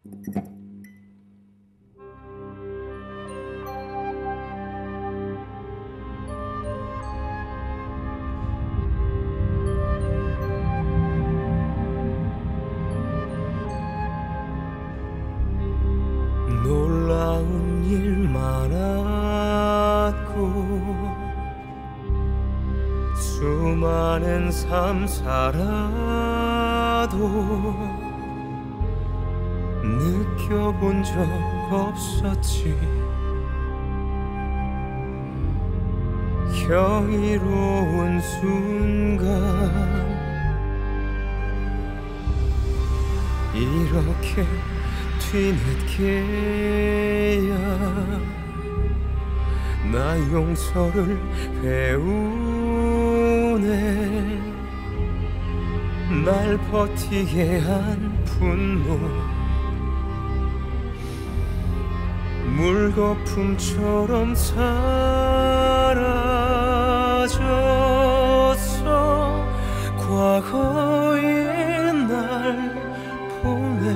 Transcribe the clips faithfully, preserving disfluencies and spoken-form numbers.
놀라운 일 많았고 수많은 삶 살아도 느껴본 적 없었지. 경이로운 순간 이렇게 뒤늦게야 나 용서를 배우네. 날 버티게 한 분노 물거품처럼 사라졌어. 과거의 날 보내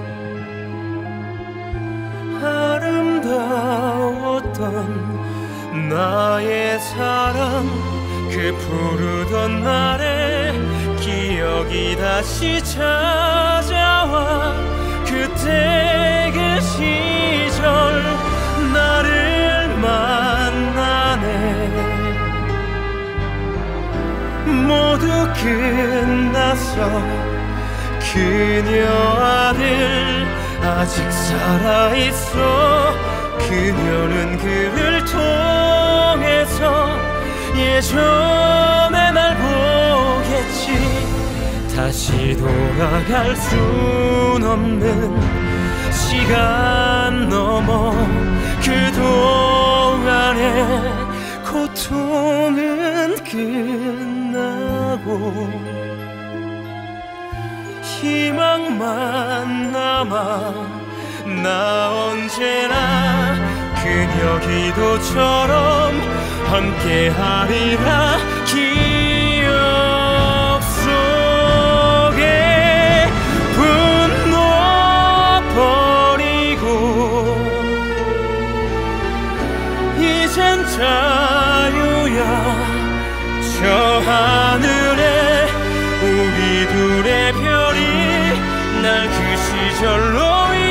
아름다웠던 나의 사랑 그 푸르던 날의 기억이 다시 찾아와. 그때 그 시절 나를 만나네. 모두 끝났어. 그녀 아들 아직 살아있어. 그녀는 그를 통해서 예전의 날 보겠지. 다시 돌아갈 순 없는 시간 넘어 그동안의 고통은 끝나고 희망만 남아. 나 언제나 그녀 기도처럼 함께하리라. 기억 속에 분노 버리고 이젠 자유야. 저 하늘에 우리 둘의 별이 날 그 시절로